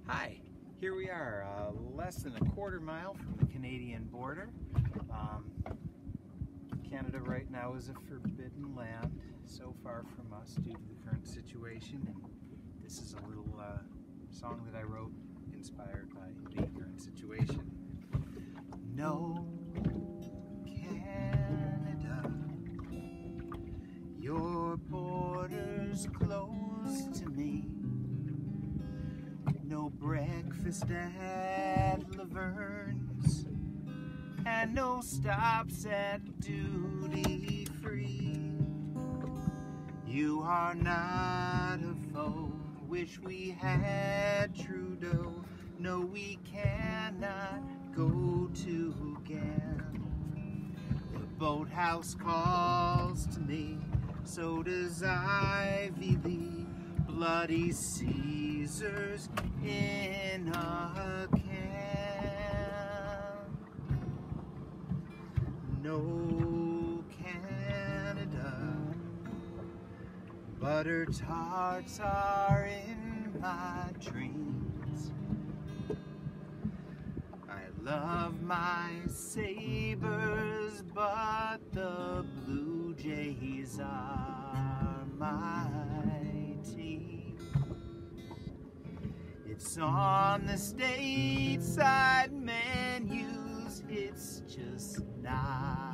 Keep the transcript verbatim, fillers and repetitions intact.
Hi, here we are, uh, less than a quarter mile from the Canadian border. Um, Canada right now is a forbidden land so far from us due to the current situation, and this is a little uh, song that I wrote inspired by the current situation. No, Canada, your border's closed to me. No breakfast at Laverne's, and no stops at duty free. You are not a foe, wish we had Trudeau. No, we cannot go together. The boathouse calls to me, so does Ivy Lee. Bloody Caesars in a can. No, Canada, butter tarts are in my dreams. I love my Sabres, but the Blue Jays are my team. It's on the stateside menus, it's just not